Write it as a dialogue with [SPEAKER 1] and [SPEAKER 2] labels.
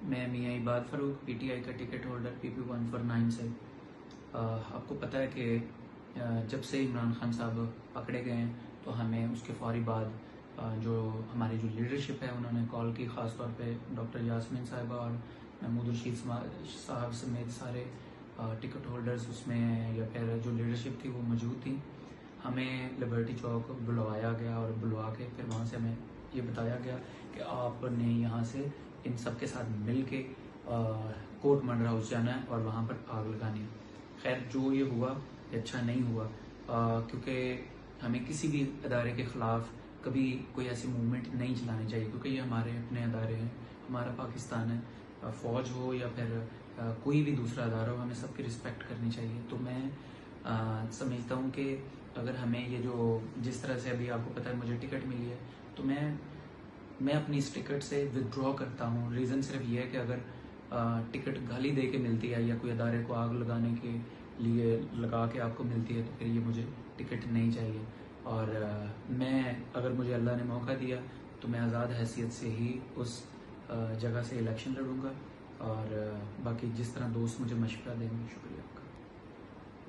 [SPEAKER 1] मैं मियाँ इबाद फ़ारूक पीटीआई का ticket holder PP149 से। आपको पता है कि जब से इमरान खान साहब पकड़े गए हैं तो हमें उसके फौरी बाद जो हमारी जो लीडरशिप है उन्होंने कॉल की, ख़ास तौर पे डॉक्टर यास्मीन साहिबा और महमूद रशीद साहब समेत सारे टिकट होल्डर्स उसमें या फिर जो लीडरशिप थी वो मौजूद थी। हमें लिबर्टी चौक बुलवाया गया और बुलवा के फिर वहाँ से हमें ये बताया गया कि आपने यहाँ से इन सब के साथ मिल के कोर्ट मंडरा हाउस जाना है और वहाँ पर आग लगानी है। खैर जो ये हुआ ये अच्छा नहीं हुआ, क्योंकि हमें किसी भी अदारे के ख़िलाफ़ कभी कोई ऐसी मूवमेंट नहीं चलानी चाहिए, क्योंकि ये हमारे अपने अदारे हैं, हमारा पाकिस्तान है। फ़ौज हो या फिर कोई भी दूसरा अदारा हो, हमें सबकी रिस्पेक्ट करनी चाहिए। तो मैं समझता हूँ कि अगर हमें ये जो जिस तरह से अभी आपको पता है मुझे टिकट मिली है, तो मैं अपनी इस टिकट से विदड्रॉ करता हूँ। रीज़न सिर्फ ये है कि अगर टिकट गाली दे के मिलती है या कोई अदारे को आग लगाने के लिए लगा के आपको मिलती है तो फिर ये मुझे टिकट नहीं चाहिए। और मैं अगर मुझे अल्लाह ने मौका दिया तो मैं आज़ाद हैसियत से ही उस जगह से इलेक्शन लड़ूंगा। और बाकी जिस तरह दोस्त मुझे मशवरा देंगे, शुक्रिया आपका।